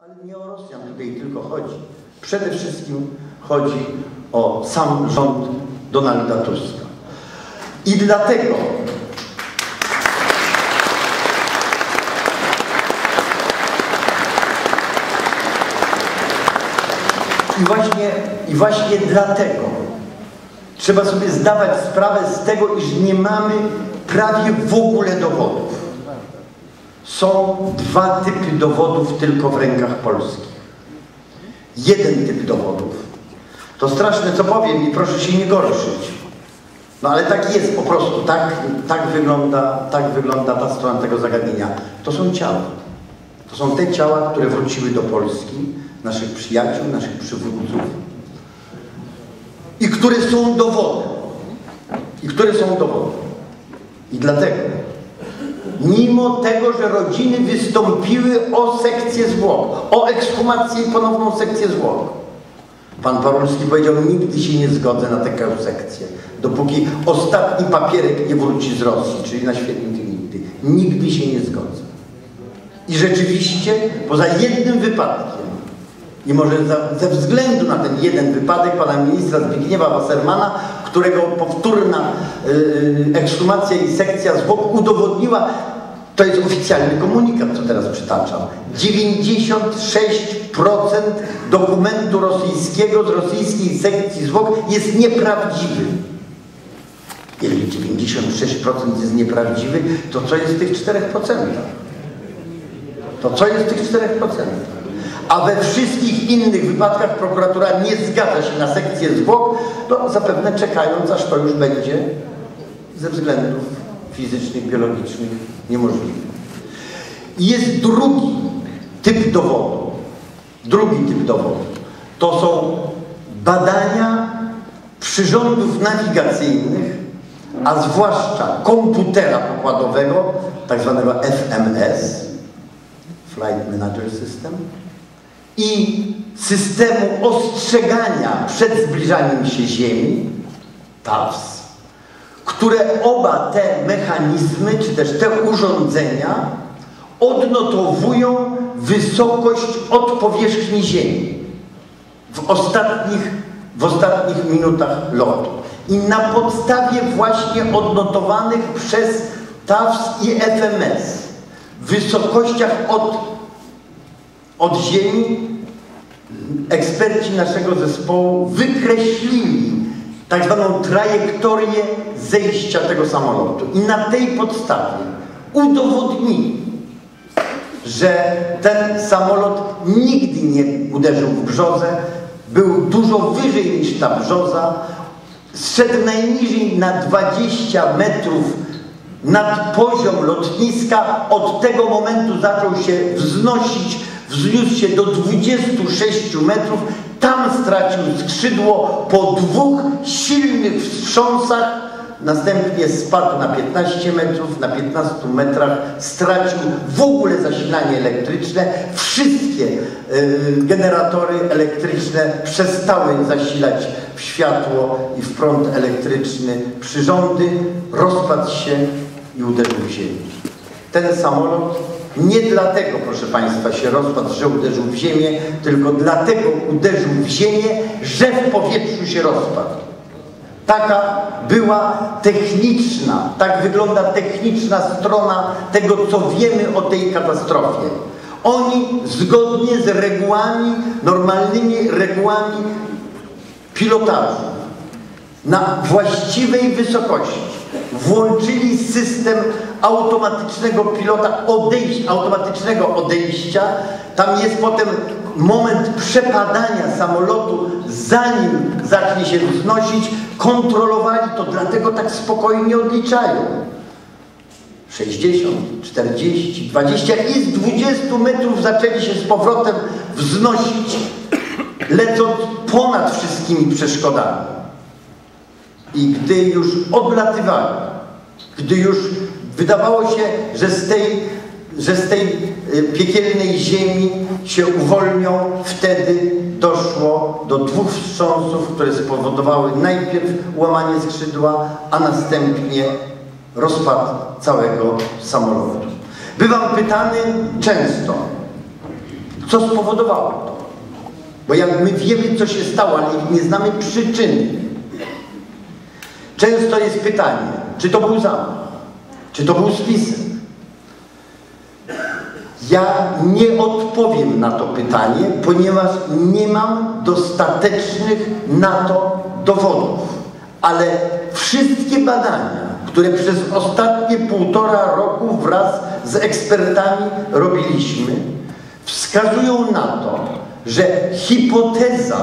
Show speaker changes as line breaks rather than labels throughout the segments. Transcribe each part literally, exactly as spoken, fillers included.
Ale nie o Rosjan tutaj tylko chodzi. Przede wszystkim chodzi o sam rząd Donalda Tuska. I dlatego i właśnie, i właśnie dlatego trzeba sobie zdawać sprawę z tego, iż nie mamy prawie w ogóle dowodów. Są dwa typy dowodów tylko w rękach polskich. Jeden typ dowodów. To straszne, co powiem i proszę się nie gorszyć. No ale tak jest po prostu. Tak, tak, wygląda, tak wygląda ta strona tego zagadnienia. To są ciała. To są te ciała, które wróciły do Polski, naszych przyjaciół, naszych przywódców. I które są dowodem. I które są dowodem. I dlatego, mimo tego, że rodziny wystąpiły o sekcję zwłok, o ekshumację i ponowną sekcję zwłok, pan Parulski powiedział, nigdy się nie zgodzę na taką sekcję, dopóki ostatni papierek nie wróci z Rosji, czyli na świetnie nigdy. Nigdy się nie zgodzę. I rzeczywiście, poza jednym wypadkiem, i może za, ze względu na ten jeden wypadek pana ministra Zbigniewa Wassermana, którego powtórna y, ekshumacja i sekcja zwłok udowodniła, to jest oficjalny komunikat, co teraz przytaczam, dziewięćdziesiąt sześć procent dokumentu rosyjskiego z rosyjskiej sekcji zwłok jest nieprawdziwy. Jeżeli dziewięćdziesiąt sześć procent jest nieprawdziwy, to co jest w tych czterech procentach? To co jest w tych czterech procentach? A we wszystkich innych wypadkach prokuratura nie zgadza się na sekcję zwłok, to zapewne czekając, aż to już będzie ze względów fizycznych, biologicznych niemożliwe. I jest drugi typ dowodu. Drugi typ dowodu. To są badania przyrządów nawigacyjnych, a zwłaszcza komputera pokładowego, tak zwanego F M S, Flight Manager System, i systemu ostrzegania przed zbliżaniem się Ziemi, T A W S, które oba te mechanizmy, czy też te urządzenia odnotowują wysokość od powierzchni Ziemi w ostatnich, w ostatnich minutach lotu. I na podstawie właśnie odnotowanych przez T A W S i F M S wysokościach od Od Ziemi eksperci naszego zespołu wykreślili tak zwaną trajektorię zejścia tego samolotu. I na tej podstawie udowodnili, że ten samolot nigdy nie uderzył w brzozę, był dużo wyżej niż ta brzoza, zszedł najniżej na dwadzieścia metrów nad poziom lotniska. Od tego momentu zaczął się wznosić, wzniósł się do dwudziestu sześciu metrów, tam stracił skrzydło po dwóch silnych wstrząsach, następnie spadł na piętnaście metrów, na piętnastu metrach stracił w ogóle zasilanie elektryczne, wszystkie y, generatory elektryczne przestały zasilać w światło i w prąd elektryczny przyrządy, rozpadł się i uderzył w ziemię. Ten samolot nie dlatego, proszę Państwa, się rozpadł, że uderzył w ziemię, tylko dlatego uderzył w ziemię, że w powietrzu się rozpadł. Taka była techniczna, tak wygląda techniczna strona tego, co wiemy o tej katastrofie. Oni zgodnie z regułami, normalnymi regułami pilotażu, na właściwej wysokości włączyli system automatycznego pilota, odejścia, automatycznego odejścia. Tam jest potem moment przepadania samolotu, zanim zacznie się wznosić. Kontrolowali to, dlatego tak spokojnie odliczają. sześćdziesiąt, czterdzieści, dwadzieścia i z dwudziestu metrów zaczęli się z powrotem wznosić, lecąc ponad wszystkimi przeszkodami. I gdy już odlatywali, gdy już wydawało się, że z tej, że z tej piekielnej ziemi się uwolnią, wtedy doszło do dwóch wstrząsów, które spowodowały najpierw łamanie skrzydła, a następnie rozpad całego samolotu. Bywam pytany często, Co spowodowało to? Bo jak my wiemy, co się stało, ale nie znamy przyczyny. Często jest pytanie, czy to był zamach, czy to był spisek. Ja nie odpowiem na to pytanie, ponieważ nie mam dostatecznych na to dowodów. Ale wszystkie badania, które przez ostatnie półtora roku wraz z ekspertami robiliśmy, wskazują na to, że hipoteza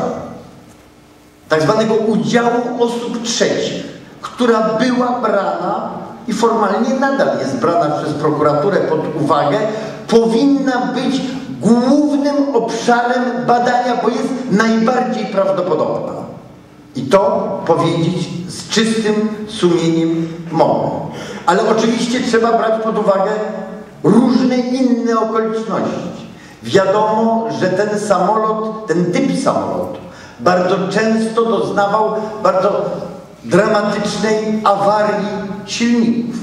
tak zwanego udziału osób trzecich, która była brana i formalnie nadal jest brana przez prokuraturę pod uwagę, powinna być głównym obszarem badania, bo jest najbardziej prawdopodobna. I to powiedzieć z czystym sumieniem mogę. Ale oczywiście trzeba brać pod uwagę różne inne okoliczności. Wiadomo, że ten samolot, ten typ samolotu bardzo często doznawał bardzo dramatycznej awarii silników.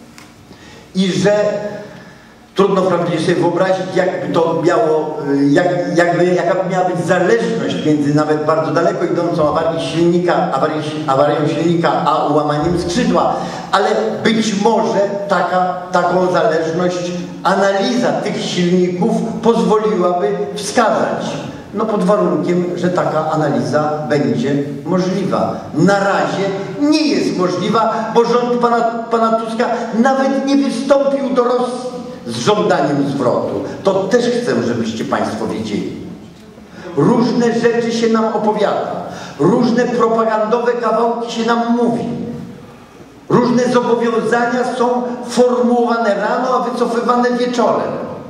I że trudno wprawdzie sobie wyobrazić, jakby to miało, jak, jakby, jaka miała być zależność między nawet bardzo daleko idącą awarią silnika, awarią, awarią silnika a ułamaniem skrzydła, ale być może taka, taką zależność analiza tych silników pozwoliłaby wskazać. No pod warunkiem, że taka analiza będzie możliwa. Na razie nie jest możliwa, bo rząd pana, pana Tuska nawet nie wystąpił do Rosji z żądaniem zwrotu. To też chcę, żebyście Państwo wiedzieli. Różne rzeczy się nam opowiada. Różne propagandowe kawałki się nam mówi. Różne zobowiązania są formułowane rano, a wycofywane wieczorem.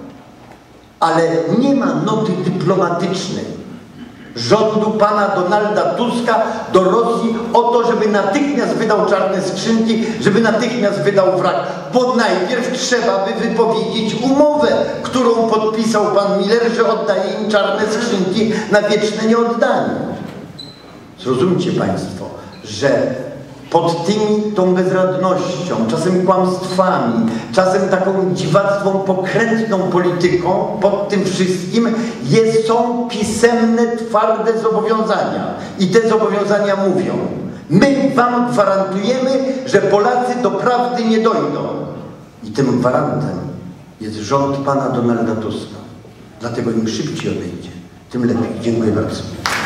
Ale nie ma noty dyplomatycznej rządu pana Donalda Tuska do Rosji o to, żeby natychmiast wydał czarne skrzynki, żeby natychmiast wydał wrak. Bo najpierw trzeba by wypowiedzieć umowę, którą podpisał pan Miller, że oddaje im czarne skrzynki na wieczne nieoddanie. Zrozumcie Państwo, że pod tymi, tą bezradnością, czasem kłamstwami, czasem taką dziwactwą, pokrętną polityką, pod tym wszystkim jest, są pisemne, twarde zobowiązania. I te zobowiązania mówią: my wam gwarantujemy, że Polacy do prawdy nie dojdą. I tym gwarantem jest rząd pana Donalda Tuska. Dlatego im szybciej odejdzie, tym lepiej. Dziękuję bardzo.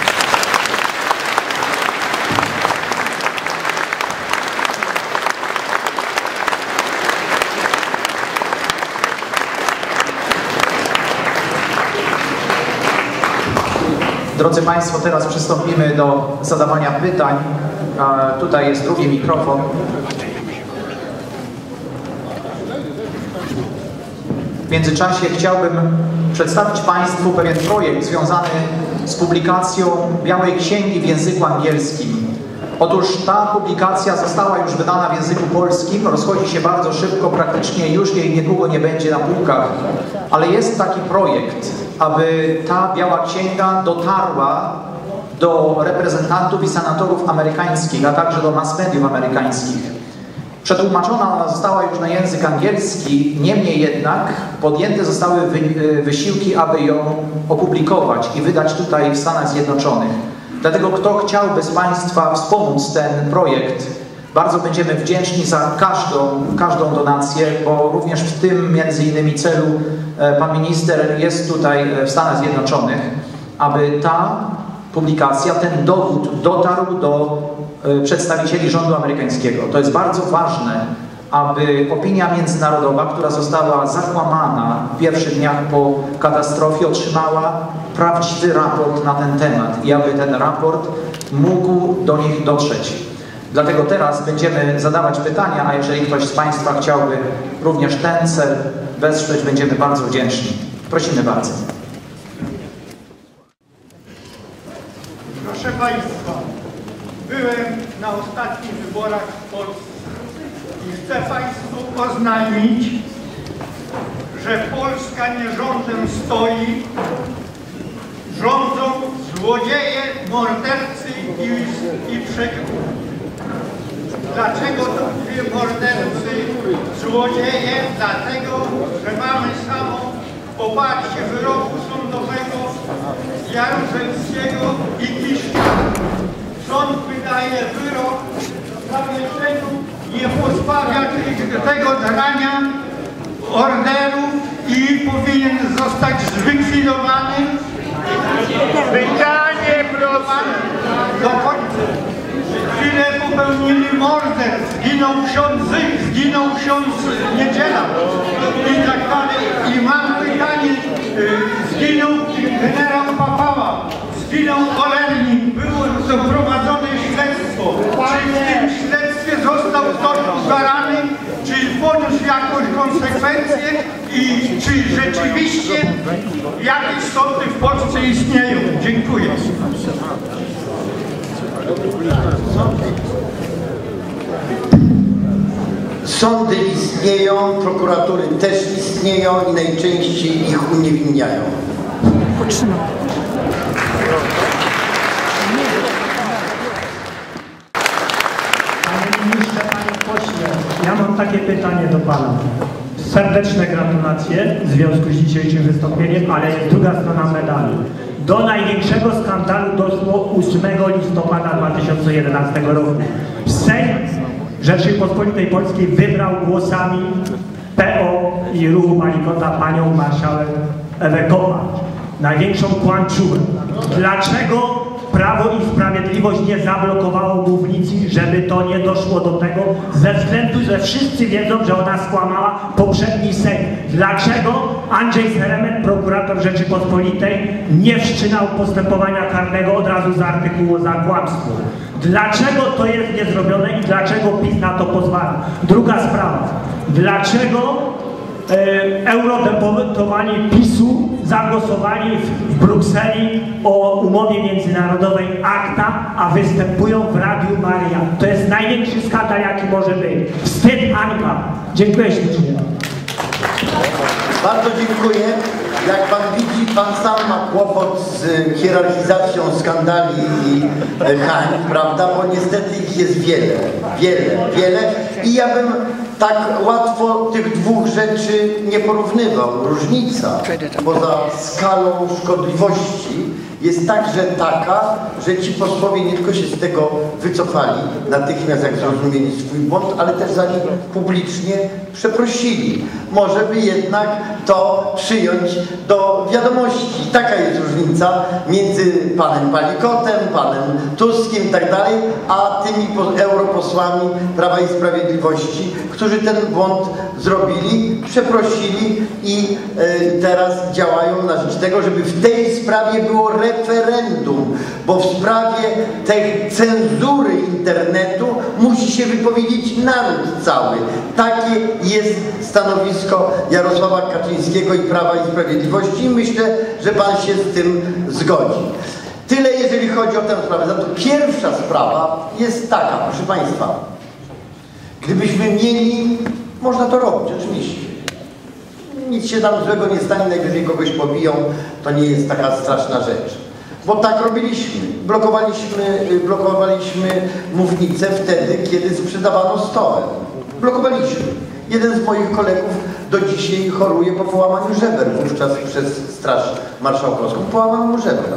Drodzy Państwo, teraz przystąpimy do zadawania pytań. Tutaj jest drugi mikrofon. W międzyczasie chciałbym przedstawić Państwu pewien projekt związany z publikacją Białej Księgi w języku angielskim. Otóż ta publikacja została już wydana w języku polskim, rozchodzi się bardzo szybko, praktycznie już jej niedługo nie będzie na półkach, ale jest taki projekt, aby ta Biała Księga dotarła do reprezentantów i senatorów amerykańskich, a także do mass mediów amerykańskich. Przetłumaczona ona została już na język angielski, niemniej jednak podjęte zostały wysiłki, aby ją opublikować i wydać tutaj w Stanach Zjednoczonych. Dlatego kto chciałby z Państwa wspomóc ten projekt, bardzo będziemy wdzięczni za każdą, każdą donację, bo również w tym między innymi celu pan minister jest tutaj w Stanach Zjednoczonych, aby ta publikacja, ten dowód dotarł do przedstawicieli rządu amerykańskiego. To jest bardzo ważne, aby opinia międzynarodowa, która została zakłamana w pierwszych dniach po katastrofie, otrzymała prawdziwy raport na ten temat i aby ten raport mógł do nich dotrzeć. Dlatego teraz będziemy zadawać pytania, a jeżeli ktoś z Państwa chciałby również ten cel wesprzeć, będziemy bardzo wdzięczni. Prosimy bardzo.
Proszę Państwa, byłem na ostatnich wyborach w Polsce i chcę Państwu oznajmić, że Polska nie rządem stoi, rządzą złodzieje, mordercy i, i przegrani. Dlaczego to mówię mordercy, złodzieje? Dlatego, że mamy samo poparcie wyroku sądowego Jaruzelskiego i Kiszka. Sąd wydaje wyrok w zawieszeniu, nie pozbawia tego drania orderu i powinien zostać zlikwidowany. Wydzianie prowadzone do końca. Chwilę popełnili morderstwo, zginął ksiądz Zyk, zginął ksiądz Niedziela i tak dalej. I mam pytanie, zginął generał Papała, zginął Olernik, było prowadzone śledztwo. Czy w tym śledztwie został ktoś ukarany, czy poniósł jakąś konsekwencję i czy rzeczywiście jakieś sądy w Polsce istnieją? Dziękuję.
Sądy istnieją, prokuratury też istnieją i najczęściej ich uniewinniają.
Panie ministrze, panie pośle, ja mam takie pytanie do pana. Serdeczne gratulacje w związku z dzisiejszym wystąpieniem, ale jest druga strona medalu. Do największego skandalu doszło ósmego listopada dwa tysiące jedenastego roku. Sejm Rzeczypospolitej Polskiej wybrał głosami P O i ruchu Palikota panią marszałek Ewę Kopacz, największą kłamczuchę. Dlaczego Prawo i Sprawiedliwość nie zablokowało mównicy, żeby to nie doszło do tego, ze względu, że wszyscy wiedzą, że ona skłamała poprzedni Sejm. Dlaczego Andrzej Seremet, prokurator Rzeczypospolitej, nie wszczynał postępowania karnego od razu z artykułu za kłamstwo? Dlaczego to jest niezrobione i dlaczego PiS na to pozwala? Druga sprawa. Dlaczego e, eurodeputowani PiSu zagłosowali w, w Brukseli o umowie międzynarodowej ACTA, a występują w Radiu Maryja? To jest największy skandal, jaki może być. Wstyd, hańba. Dziękuję ślicznie.
Bardzo dziękuję. Jak pan widzi, pan sam ma kłopot z hierarchizacją skandali i hań, prawda? Bo niestety ich jest wiele, wiele, wiele. I ja bym tak łatwo tych dwóch rzeczy nie porównywał. Różnica poza skalą szkodliwości jest także taka, że ci posłowie nie tylko się z tego wycofali natychmiast, jak zrozumieli swój błąd, ale też za nich publicznie przeprosili. Może by jednak to przyjąć do wiadomości. Taka jest różnica między panem Palikotem, panem Tuskiem i tak dalej, a tymi europosłami Prawa i Sprawiedliwości, którzy ten błąd zrobili, przeprosili i y, teraz działają na rzecz tego, żeby w tej sprawie było referendum, bo w sprawie tej cenzury internetu musi się wypowiedzieć naród cały. Takie jest stanowisko Jarosława Kaczyńskiego i Prawa i Sprawiedliwości i myślę, że pan się z tym zgodzi. Tyle, jeżeli chodzi o tę sprawę. Za to pierwsza sprawa jest taka, proszę państwa. Gdybyśmy mieli, można to robić, oczywiście. Nic się tam złego nie stanie, najwyżej kogoś pobiją, to nie jest taka straszna rzecz. Bo tak robiliśmy. Blokowaliśmy, blokowaliśmy mównicę wtedy, kiedy sprzedawano stołem. Blokowaliśmy. Jeden z moich kolegów do dzisiaj choruje po połamaniu żeber, wówczas przez Straż Marszałkowską. Połamano mu żebra.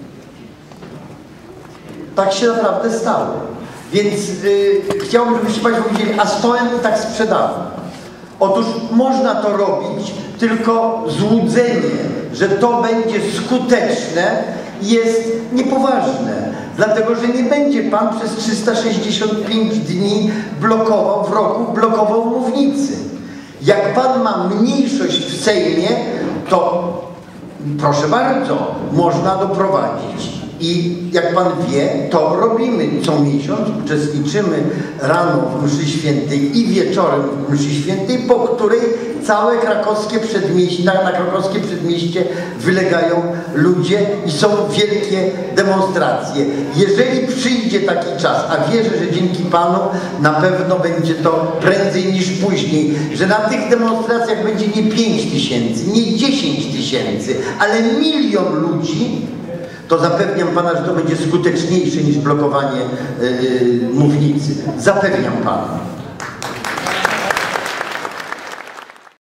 Tak się naprawdę stało. Więc yy, chciałbym, żebyście państwo powiedzieli, a stołem tak sprzedano. Otóż można to robić, tylko złudzenie, że to będzie skuteczne, jest niepoważne. Dlatego, że nie będzie pan przez trzysta sześćdziesiąt pięć dni blokował w roku, blokował mównicy. Jak pan ma mniejszość w Sejmie, to proszę bardzo, można doprowadzić. I jak pan wie, to robimy co miesiąc, uczestniczymy rano w mszy świętej i wieczorem w mszy świętej, po której całe krakowskie przedmieście, na, na krakowskie przedmieście wylegają ludzie i są wielkie demonstracje. Jeżeli przyjdzie taki czas, a wierzę, że dzięki panu na pewno będzie to prędzej niż później, że na tych demonstracjach będzie nie pięć tysięcy, nie dziesięć tysięcy, ale milion ludzi, to zapewniam pana, że to będzie skuteczniejsze niż blokowanie yy, mównicy. Zapewniam pana.